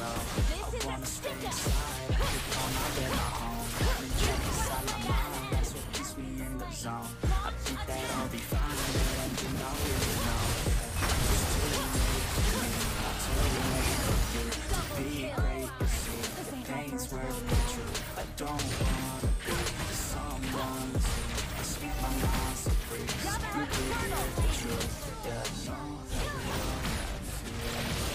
I wanna stay inside, I could call my bed my home. Having check inside my mind, that's what keeps me in the zone. I think that I'll be fine, but I do not really know. It's too late for me, not too late for you. To be great, you see, the pain's worth the truth. I don't wanna be someone to speak my mind so free. You could hear the truth, yeah, I know that we all have fear.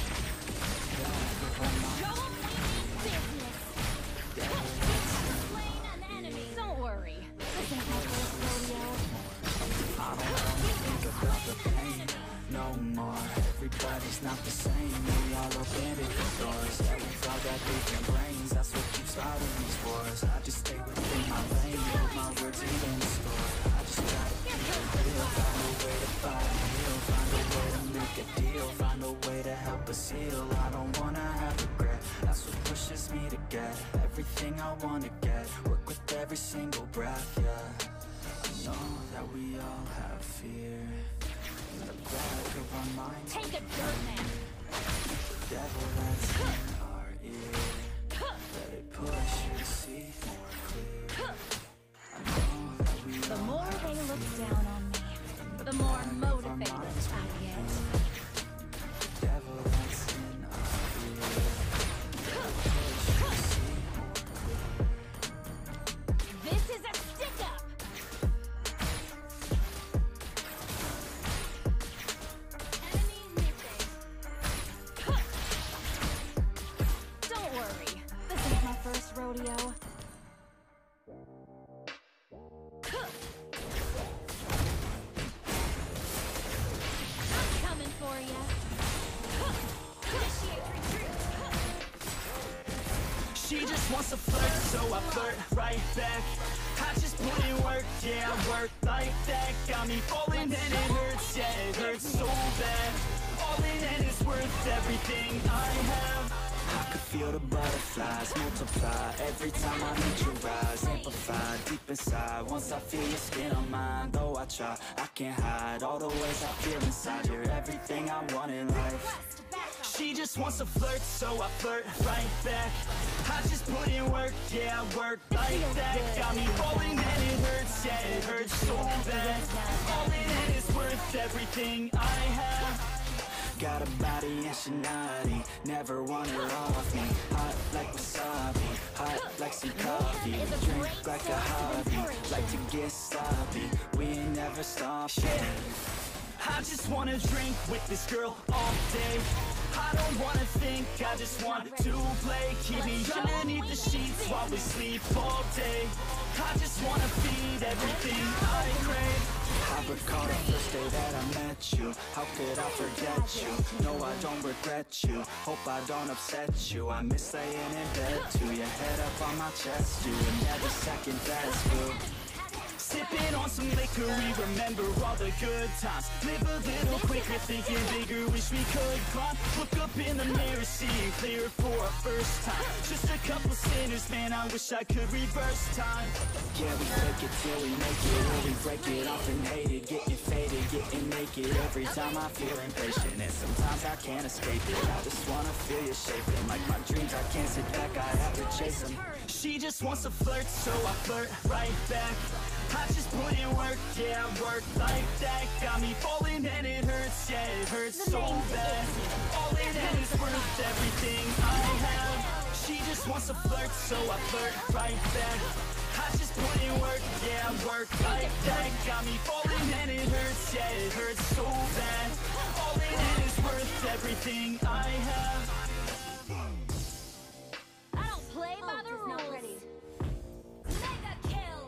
Don't worry, this ain't my first rodeo. I don't wanna think about the pain no more. Everybody's not the same, we all open different doors. Yeah, we've all got different brains, that's what keeps fighting these wars. I just stay within my lane, hold my words even in store. I just try to keep it real, find a way to fight and heal, find a way to make a deal, find a way to help us heal. I don't wanna have regret, that's what pushes me to get everything I wanna get, work with every single breath, yeah. I know that we all have fear in the back of our minds. Take a dirt nap. The devil that's in our ear, let it push you to see more clear. I know that we The all more have they look fear down on me, in the more back of our motivated minds. I get. The devil that's in our ear, let it push you to see more clear. This is a stick-up! Don't worry, this ain't my first rodeo. I'm coming for ya. Initiate retreat. She just wants to flirt, so I flirt right back. I just put in work, yeah, I work like that. Got me falling and it hurts, yeah, it hurts so bad. All in and it's worth everything I have. I could feel the butterflies multiply every time I meet your eyes, amplify deep inside. Once I feel your skin on mine, though I try, I can't hide all the ways I feel inside. You're everything I want in life. She just wants to flirt, so I flirt right back. I just put in work, yeah, I work like that. Got me falling and it hurts, yeah, it hurts so bad. All in and it's worth everything I have. Got a body and she naughty, never want her off me. Hot like wasabi, hot like some coffee. Drink like a hobby, like to get sloppy. We ain't never stop, yeah. I just wanna drink with this girl all day. I don't wanna think, I just want to play. Keep me underneath the sheets while we sleep all day. I just wanna feed everything I crave. I recall the first day that I met you. How could I forget you? No, I don't regret you. Hope I don't upset you. I miss laying in bed too. Your head up on my chest, you were never second best, boo. Sipping on some liquor, we remember all the good times. Live a little quicker, thinking bigger, wish we could climb. Look up in the mirror, seeing clear for our first time. Just a couple sinners, man, I wish I could reverse time. Yeah, we fake it till we make it, or we break it off and hate it. Getting faded, getting naked, every time I feel impatient. And sometimes I can't escape it, I just wanna feel you shaping. Like my dreams, I can't sit back, I have to chase them. She just wants to flirt, so I flirt right back. I just put in work, yeah, I work like that. Got me falling and it hurts, yeah, it hurts so bad. All in and it's worth everything I have. She just wants to flirt, so I flirt right back. I just put in work, yeah, I work like that. Got me falling and it hurts, yeah, it hurts so bad. All in and it's worth everything I have. I don't play by the rules. Mega kill.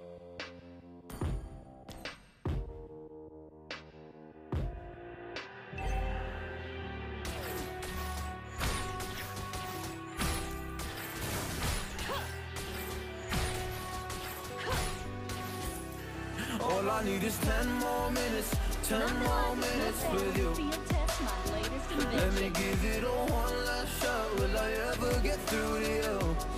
All I need is 10 more minutes, 10 more minutes with you. Let me give it a one last shot. Will I ever get through to you?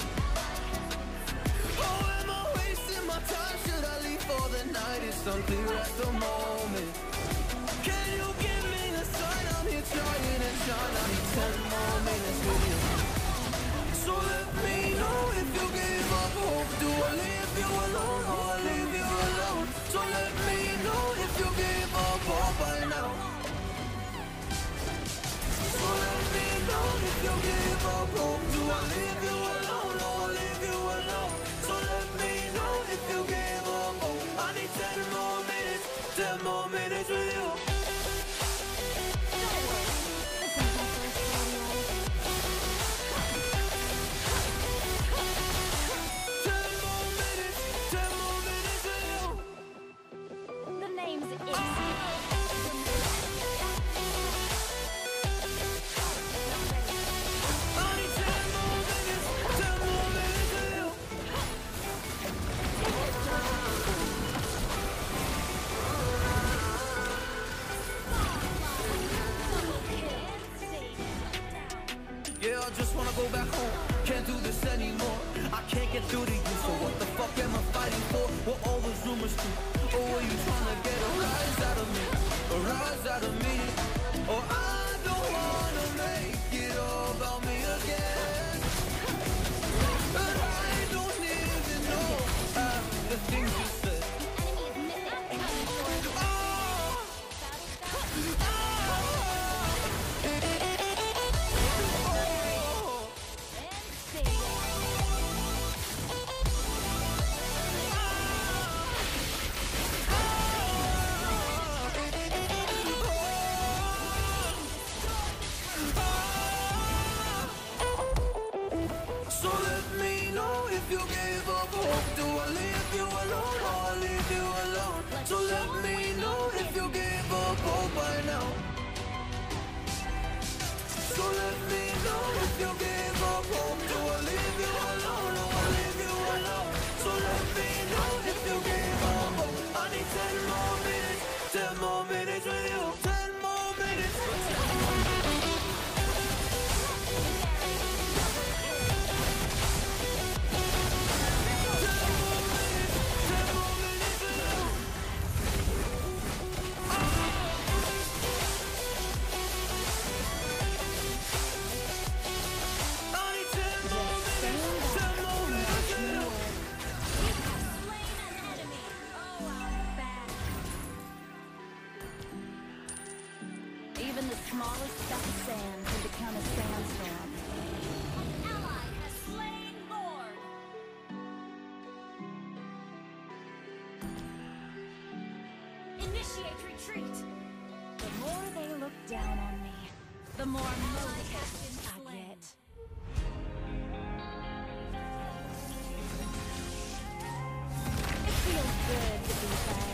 Oh, am I wasting my time? Should I leave for the night? It's unclear at the moment. Can you give me a sign? I'm here trying and trying. I need 10 more minutes with you. hope? Do I leave you alone or I leave you alone? So let me know if you gave up hope. I need 10 more minutes, 10 more minutes with you. Yeah, I just wanna go back home. Can't do this anymore. I can't get through to you, so what the fuck am I fighting for? What all those rumors true? Or were you trying to get a rise out of me? A rise out of me? Or I don't wanna make it all about me again. But I don't need to know the things you said. So let me know if you gave up hope. Do I leave you alone or I leave you alone? So let me know if you gave up hope by now. So let me know if you gave up hope. Do I leave you alone or I leave you alone? So let me know if you gave up hope. I need 10 more minutes, 10 more minutes with you. 10 more minutes. Even the smallest speck of sand can become a sandstorm. An ally has slain Lord. Initiate retreat. The more they look down on me, the more motivated I get. It feels good to be bad.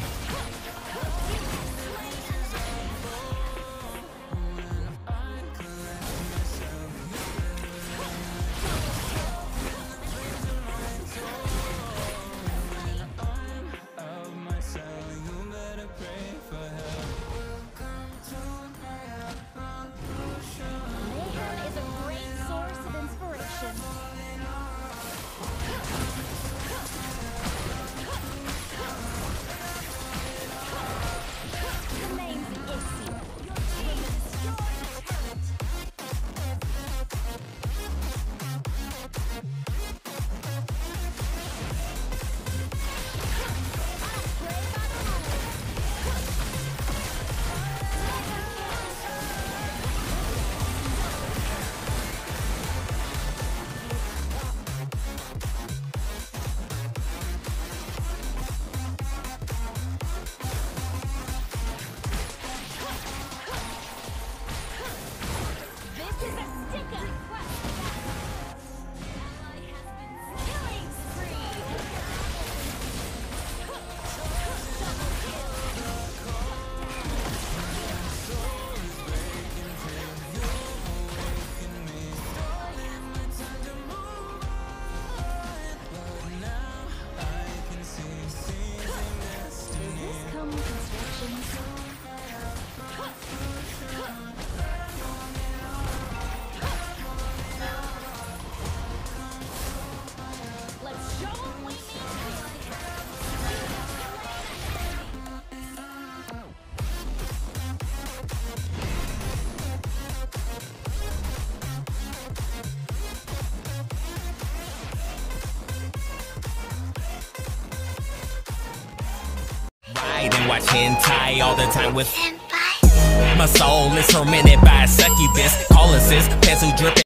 And watch hentai all the time with my soul is tormented by a succubus. Call assist, pencil dripping.